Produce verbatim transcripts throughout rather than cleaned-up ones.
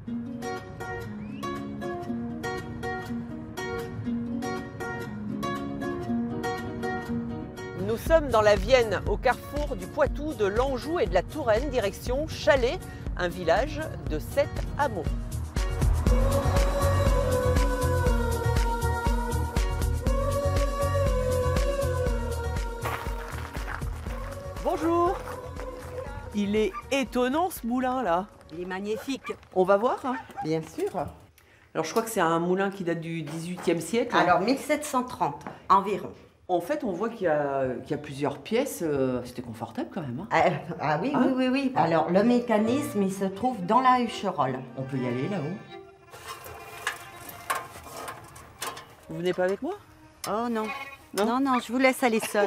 Nous sommes dans la Vienne, au carrefour du Poitou, de l'Anjou et de la Touraine, direction Chalais, un village de sept hameaux. Bonjour. Il est étonnant ce moulin là. Il est magnifique. On va voir hein. Bien sûr. Alors je crois que c'est un moulin qui date du dix-huitième siècle. Alors mille sept cent trente environ. En fait, on voit qu'il y a, qu'il y a plusieurs pièces. Euh, C'était confortable quand même. Hein. Ah, ah oui, Hein? oui, oui, oui. Alors le mécanisme, il se trouve dans la hucherolle. On peut y aller là-haut. Vous venez pas avec moi? Oh non. Non, non, non, je vous laisse aller seule.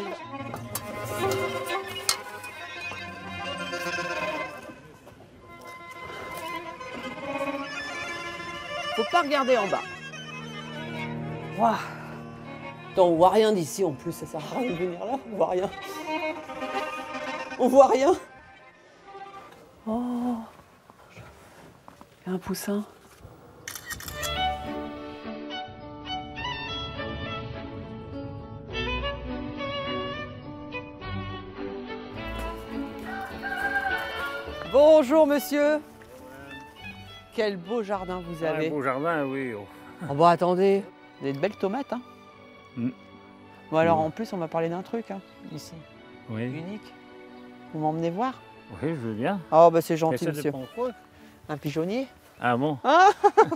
Faut pas regarder en bas. Waouh. Attends, on voit rien d'ici en plus, ça sert à rien de venir là, on voit rien. On voit rien. Oh. Il y a un poussin. Bonjour monsieur. Quel beau jardin vous avez. Un beau jardin, oui. Oh. Oh bon, attendez, vous avez de belles tomates, hein. Mm. Bon alors, Mm. en plus, on va parler d'un truc, hein, ici, Oui. unique. Vous m'emmenez voir? Oui, je veux bien. Oh, bah c'est Mais gentil, ça monsieur. dépend quoi. Un pigeonnier? Ah bon? Ah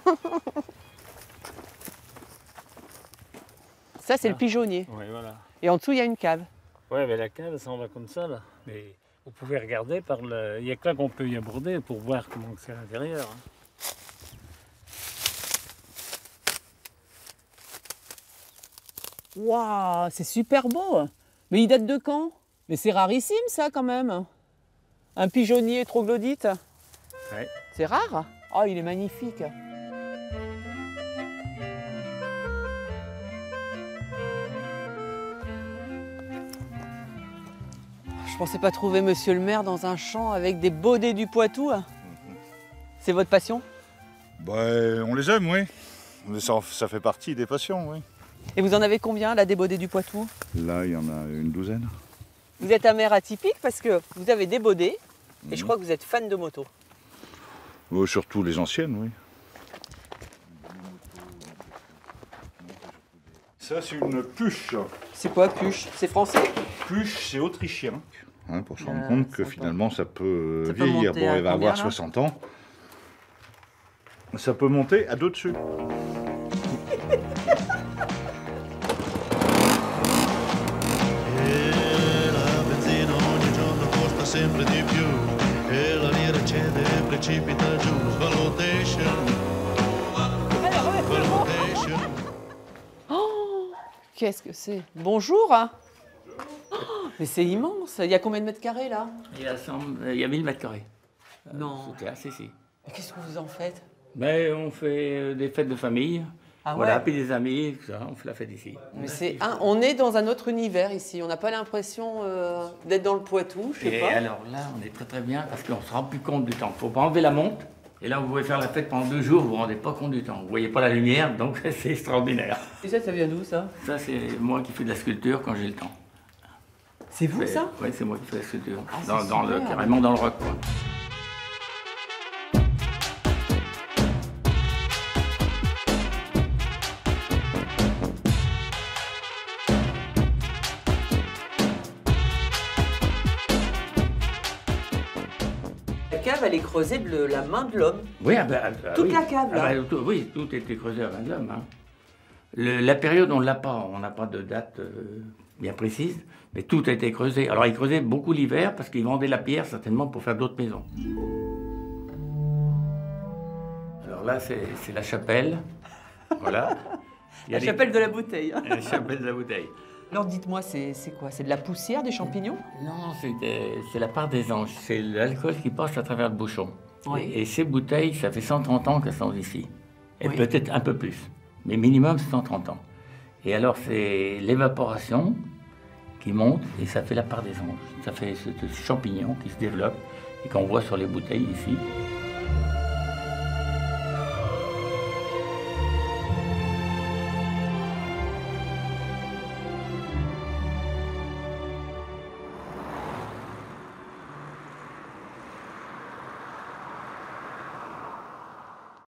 Ça, c'est Ah. le pigeonnier. Oui, voilà. Et en dessous, il y a une cave. Ouais, mais la cave, ça en va comme ça, là. Mais vous pouvez regarder par le... Il y a que là qu'on peut y aborder pour voir comment c'est à l'intérieur. Hein. Waouh, c'est super beau. Mais il date de quand? Mais c'est rarissime, ça, quand même. Un pigeonnier troglodyte. Ouais. C'est rare. Oh, il est magnifique. Je pensais pas trouver monsieur le maire dans un champ avec des baudets du Poitou. C'est votre passion? Bah, on les aime, oui. Mais ça, ça fait partie des passions, oui. Et vous en avez combien, là, des baudets du Poitou? Là, il y en a une douzaine. Vous êtes un maire atypique parce que vous avez des baudets et je Mhm. crois que vous êtes fan de moto. Oh, surtout les anciennes, oui. Ça, c'est une puche. C'est quoi, puche? C'est français? Puche, c'est autrichien. Hein, pour se rendre Ah, compte que sympa. finalement, ça peut euh, Ça peut vieillir. monter Bon, à elle va combien, avoir là soixante ans. Ça peut monter à deux dessus. E la benzina ogni giorno costa sempre di più e la lira cede e precipita giù. Valutation, valutation. Oh, qu'est-ce que c'est? Bonjour. Hein. Oh, mais c'est immense. Il y a combien de mètres carrés là? Il y a, cent... il y a mille mètres carrés. Non. C'était assez, si. Mais qu'est-ce que vous en faites? Mais on fait euh, des fêtes de famille. Ah voilà, ouais. puis des amis, tout ça, on fait la fête ici. Mais c'est un, on est dans un autre univers ici. On n'a pas l'impression euh, d'être dans le Poitou, je sais Et pas. alors là, on est très très bien parce qu'on se rend plus compte du temps. Il ne faut pas enlever la montre. Et là, vous pouvez faire la fête pendant deux jours, vous ne vous rendez pas compte du temps. Vous ne voyez pas la lumière, donc c'est extraordinaire. Et ça, ça vient d'où ça? Ça, c'est moi qui fais de la sculpture quand j'ai le temps. C'est vous ça? Oui, c'est moi qui fais la sculpture. Ah, c'est dans, dans le, super. carrément dans le rock, quoi. La cave, elle est creusée de la main de l'homme. Oui, ah bah, ah Toute oui. la cave, là. Ah bah, tout- oui, tout a été creusé à vingt hommes. Hein. Le- la période, on ne l'a pas. On n'a pas de date euh, bien précise, mais tout a été creusé. Alors, ils creusaient beaucoup l'hiver parce qu'ils vendaient la pierre certainement pour faire d'autres maisons. Alors là, c'est c'est la chapelle. Voilà. Il y a La des- chapelle de la bouteille. La chapelle de la bouteille. Alors dites-moi, c'est c'est quoi? C'est de la poussière, des champignons? Non, non, c'est euh, c'est la part des anges. C'est l'alcool qui passe à travers le bouchon. Oui. Et, et ces bouteilles, ça fait cent trente ans qu'elles sont ici. Et Oui. peut-être un peu plus. Mais minimum, c'est cent trente ans. Et alors, c'est l'évaporation qui monte et ça fait la part des anges. Ça fait ce, ce champignon qui se développe et qu'on voit sur les bouteilles ici.